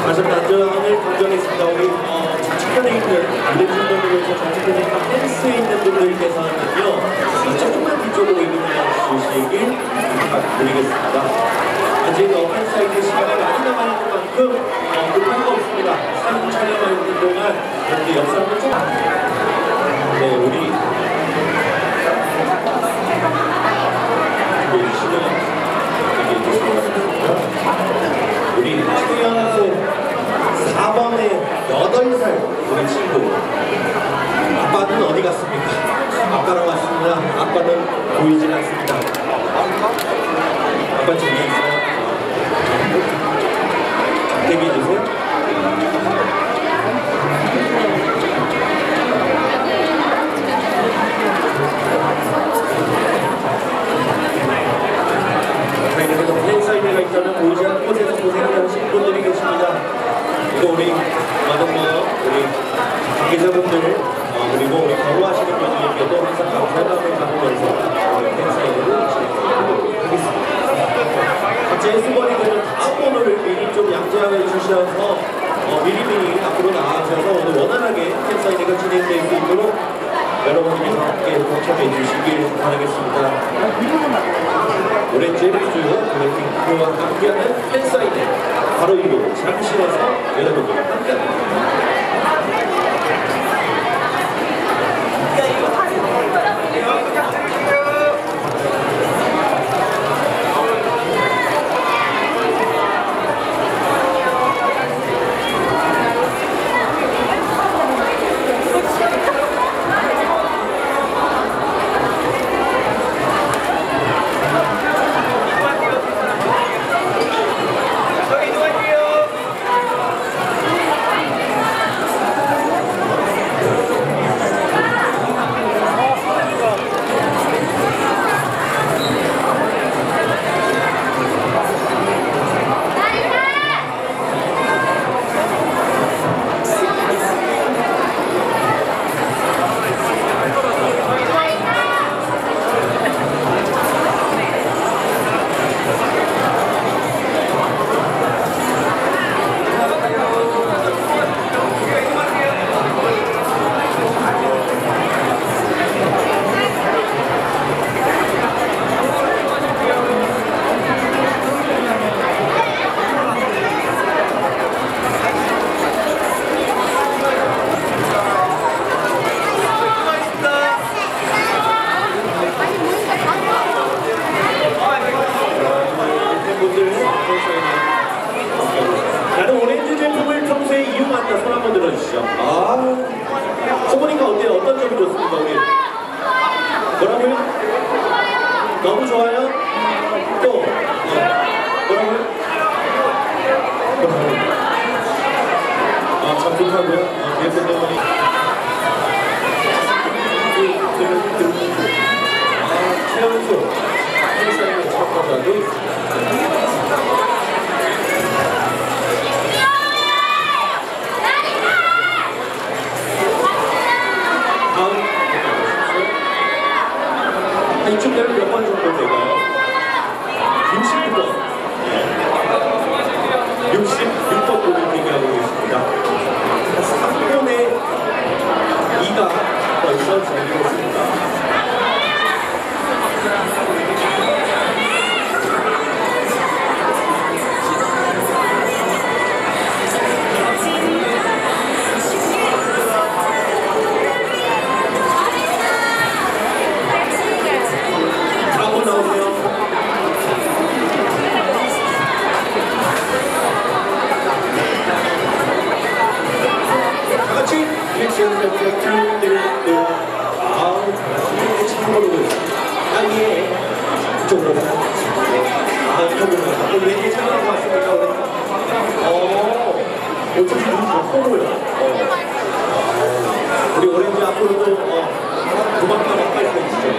다시 안전을 강조하겠습니다. 우리 좌측편에 있는 무대중간으로서 좌측편에 있는 펜스에 있는 분들께서는요 조금만 뒤쪽으로 이동해 주시길 부탁드리겠습니다. 아직 팬사이트 시간이 많이 남아있는 만큼 급한 거 없습니다. 사진 촬영하는 동안 여기 영상을 좀 네, 우리 우리 최연소 4번의 8살 우리 친구 아빠는 어디 갔습니까? 아빠랑 왔습니다. 아빠는 보이진 않습니다. 아빠 저기 있어요. 대기해주세요. 팬사인회가 있다면 보이지 않는 곳에서 고생을 하시는 분들이 계십니다. 그리고 우리 많은 우리 관계자분들 그리고 우리 경호하시는 분들께도 항상 감사함을 나누면서 팬사인회를 진행하도록 하겠습니다. 각자 수번이 되는 다음 번호를 미리 좀 양지하여 주셔서 미리미리 앞으로 나아가셔서 오늘 원활하게 팬사인회가 진행될 수 있도록 여러분께서 함께 동참해 주시길 바라겠습니다. 오렌지 푸주요 블랙핑크와 함께하는 팬사인회 바로 이곳 잠실에서 여러분과 함께합니다. 나는 오렌지 제품을 평소에 이용한다. 손 한번 들어주시죠. 써보니까 어때요? 어떤 점이 좋습니까? 우리 뭐라고요? 너무 좋아요? 또 뭐라고요? 참 좋다고요? 예쁜 어머니 최연소 팬사인회 참가자도 이쪽대로 몇 번 정도 될까요? 69번. 66번 분을 대기하고 계십니다. 3분의 2가 벌써 진행됐습니다. 왠지 참여하고 왔습니까? 어쩐지 눈이 더 커 보여. 우리 오렌지 앞으로도 도망가 막갈 수 있죠.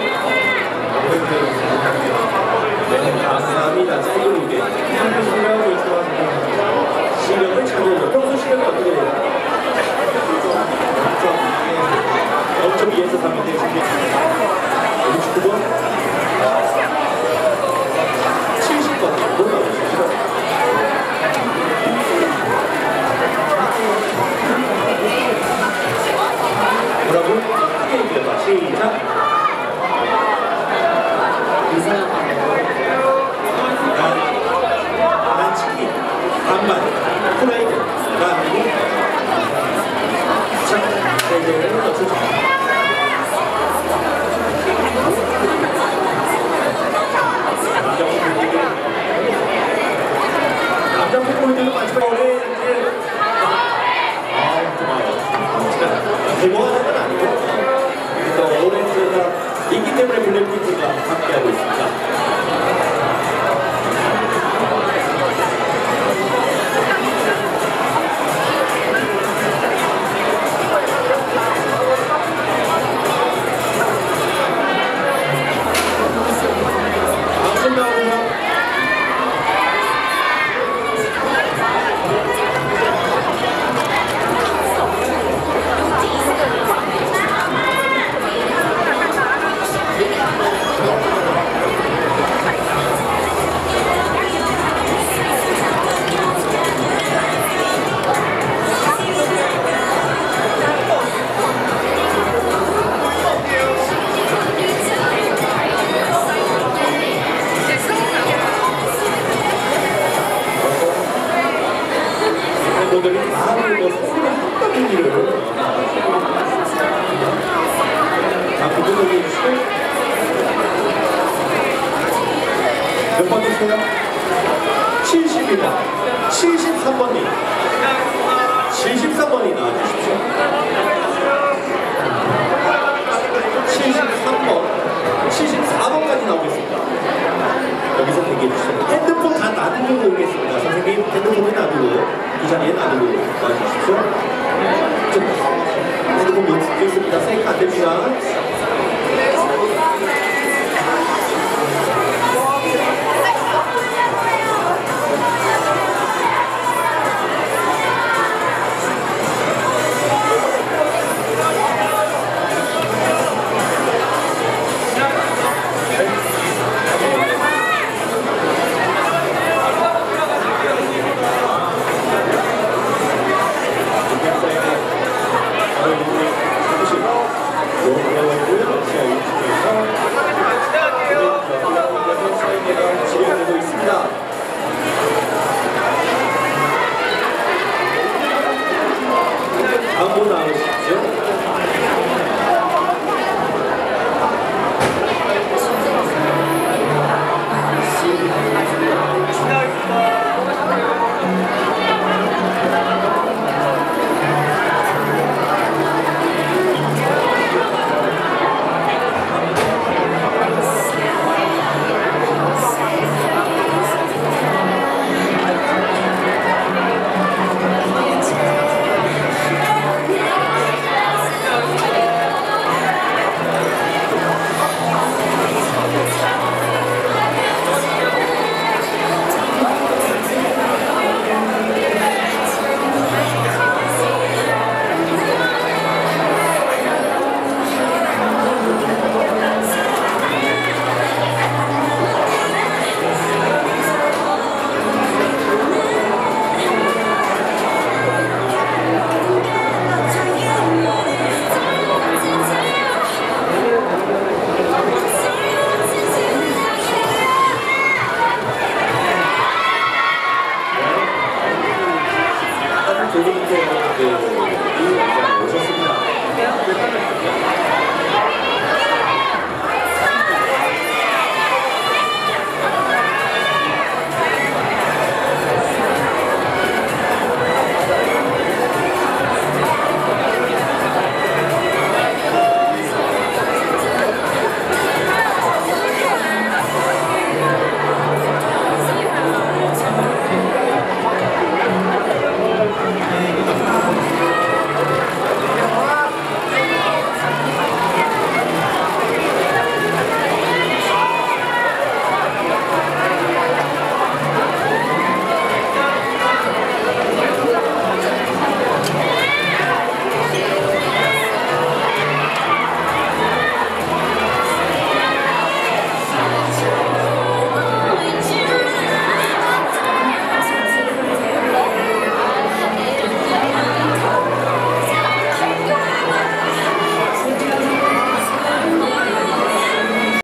네, 감사합니다. 짧은 실력을 좋아합니다. 실력을 찾아줘. 평소 실력이 어떻게 돼요? 0.2에서 3이 되시게 69번? 70번 올라오시죠. 분들이 다음에 뭐 선물을 한다는 일을 다 그분들 해주시고 몇 번 드세요? 72번 73번님 73번이 나와주십시오. 73번 74번까지 나오겠습니다. 여기서 대기해주시죠. 핸드폰 다 놔두고 오겠습니다. 선생님 핸드폰을 놔두고 이 자리에 놔두고 나와주십시오. 핸드폰 못 찍고 있습니다. 세이크 안 됩니다. 진행되고 있습니다. 다음 분 나오시죠. 조금부터 이 영상 오셨습니다.